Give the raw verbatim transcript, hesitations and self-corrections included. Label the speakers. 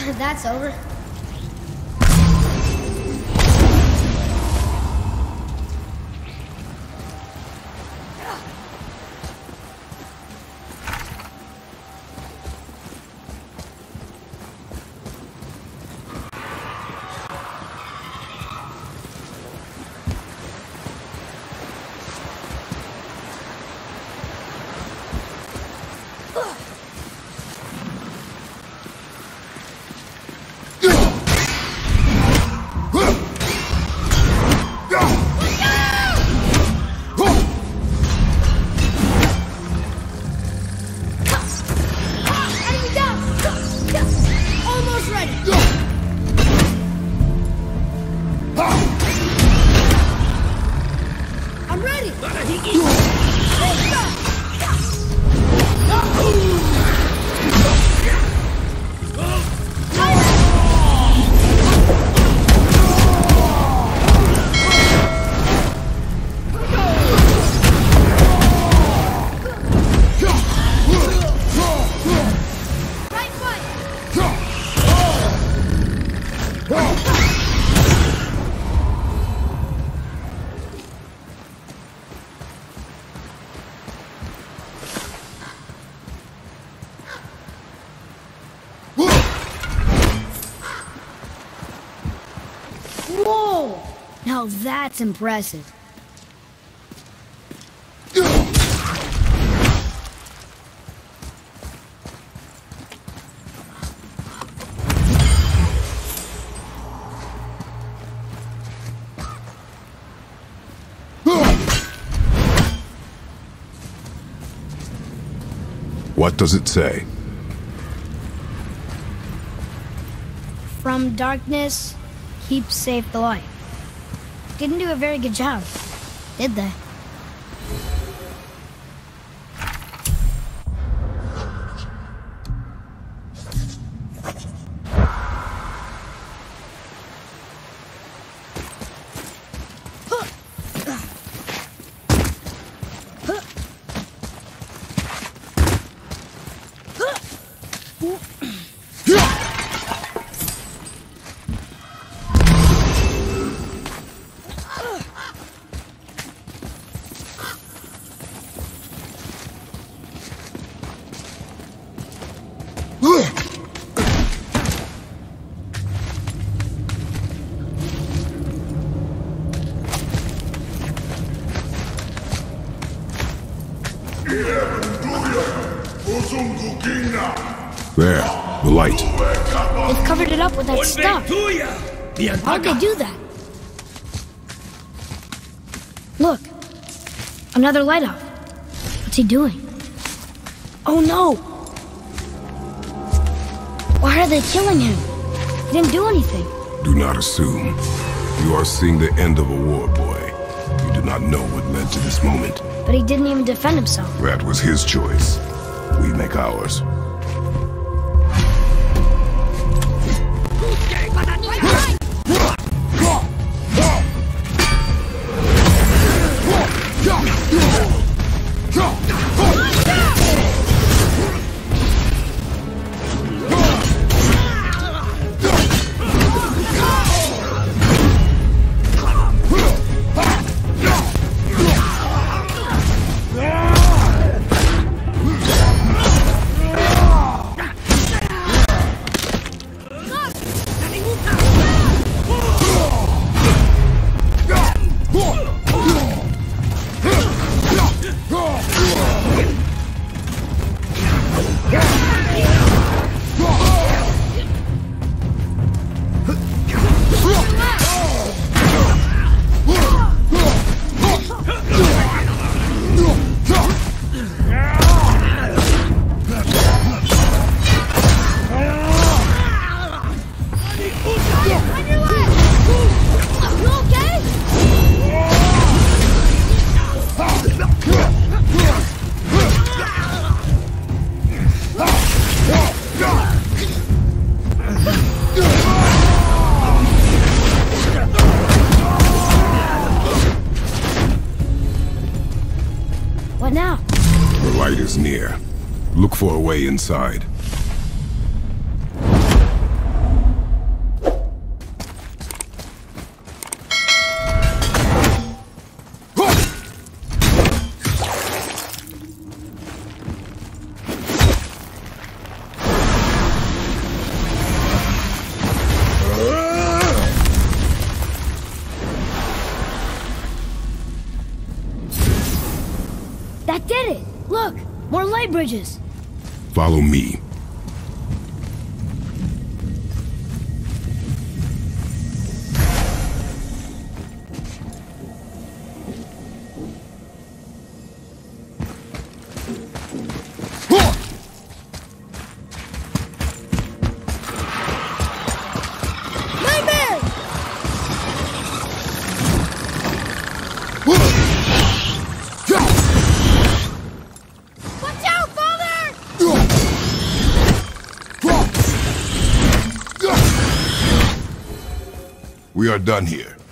Speaker 1: That's over. Whoa! Now that's impressive.
Speaker 2: What does it say?
Speaker 1: From darkness, keep safe the light. Didn't do a very good job, did they?
Speaker 2: There, the light.
Speaker 1: They've covered it up with that stuff. How'd they do that? Look, another light off. What's he doing? Oh no! Why are they killing him? He didn't do anything.
Speaker 2: Do not assume. You are seeing the end of a war, boy. You do not know what led to this moment.
Speaker 1: But he didn't even defend himself.
Speaker 2: That was his choice. We make ours.
Speaker 1: What now?
Speaker 2: The light is near. Look for a way inside.
Speaker 1: bridges.
Speaker 2: Follow me. We are done here.